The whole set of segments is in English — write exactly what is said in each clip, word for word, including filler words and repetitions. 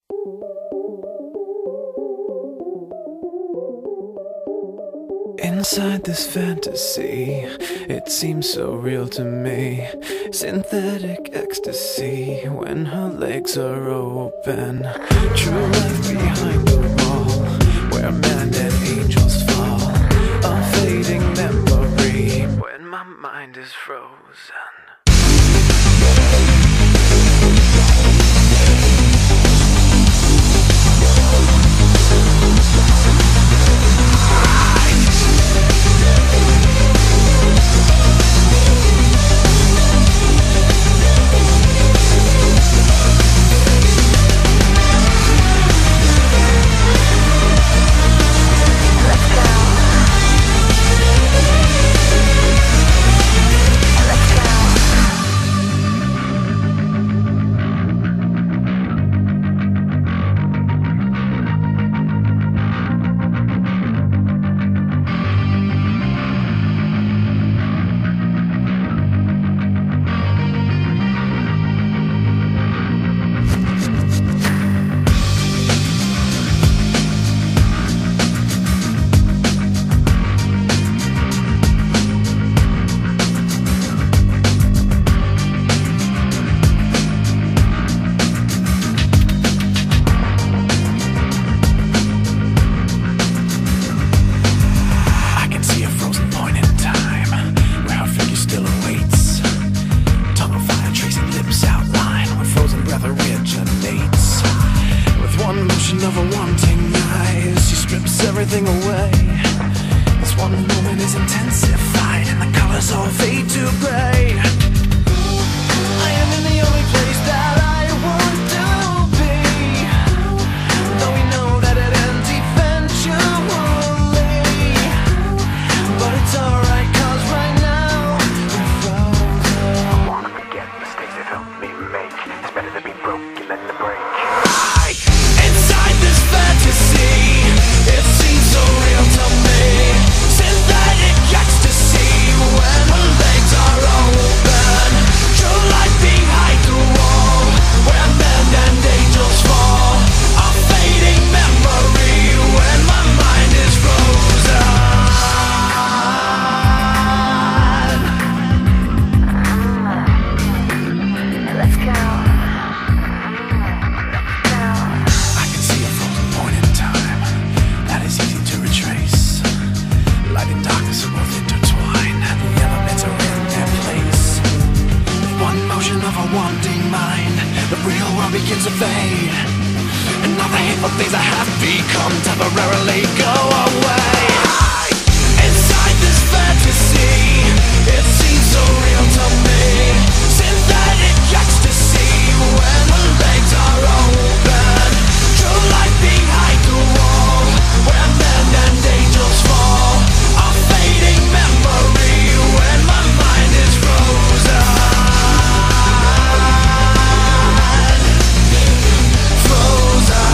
Inside this fantasy, it seems so real to me. Synthetic ecstasy when her legs are open. True life behind the wall, where men and angels fall. A fading memory when my mind is frozen. Of a wanting eyes, she strips everything away. This one moment is intensified, and the colors all fade to gray. I am in the only place that I want to be, though we know that it ends eventually. But it's alright, cause right now we're frozen. I wanna forget mistakes that helped me make. It's better to be broken than to break. It seems so real to me. Synthetic ecstasy when her legs are open. True life behind the wall, where men and angels fall. A fading memory when my mind is frozen. Let's go. I can see a frozen point in time that is easy to retrace. Light and darkness are both intertwined. The elements are in their place. One motion of a wanting mind, the real world begins to fade, and all the hateful things I have become temporarily go away. Inside this fantasy, it seems so real to me. Synthetic ecstasy when the legs are open. True life behind the wall, where men and angels fall. A fading memory when my mind is frozen. Frozen.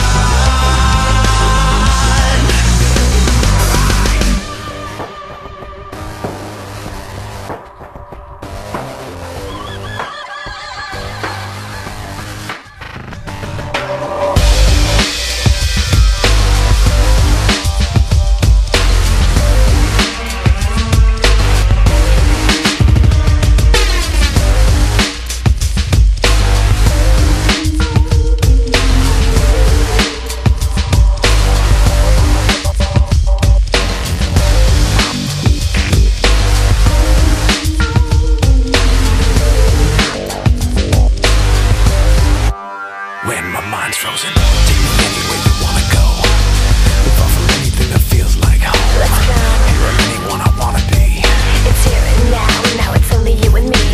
When my mind's frozen, take me anywhere you wanna go. Move on from anything that feels like home. Let's go. Here or anyone I wanna be. It's here and now, now it's only you and me.